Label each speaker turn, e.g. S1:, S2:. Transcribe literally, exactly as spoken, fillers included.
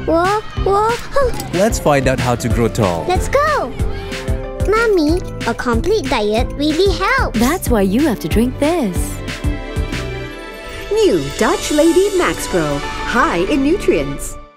S1: Whoa, whoa.
S2: Let's find out how to grow tall.
S1: Let's go. Mommy, a complete diet really helps.
S3: That's why you have to drink this.
S4: New Dutch Lady Max Pro, high in nutrients.